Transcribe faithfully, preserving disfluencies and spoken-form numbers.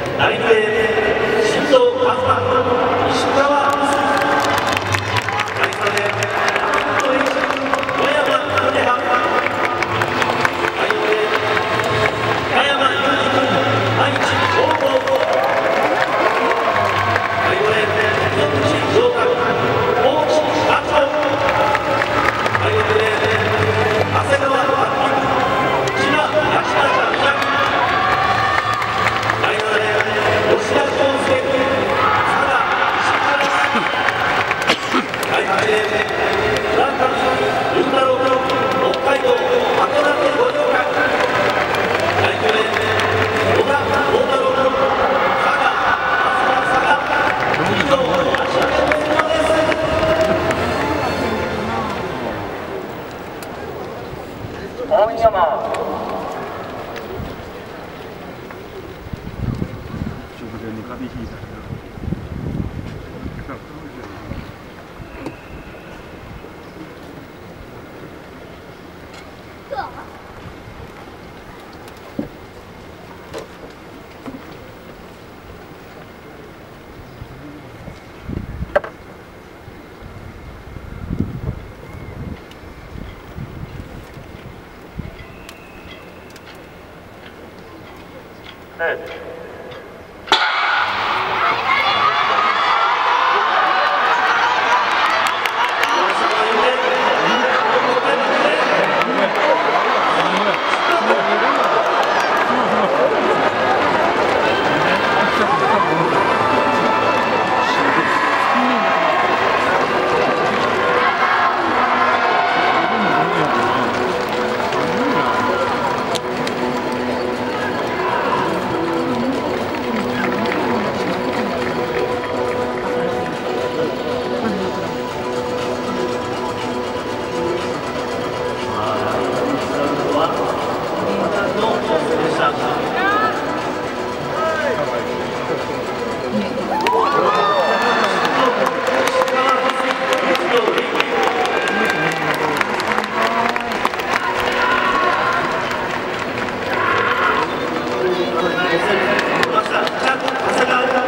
第二レーン新藤和馬石川第三レーン山本栄一野山宗葉第四レーン北山裕二君愛知高校第五レーン溝口城郭高知学校第六レーン長谷川拓海千葉八幡宮城第七レーン吉田康介佐賀石原第八レーン村上文太郎君北海道函館五稜郭第九レーン小田幸太郎君佐賀松佐賀以上足立の選手です。 大山直前にカビ引いたけど。 長谷川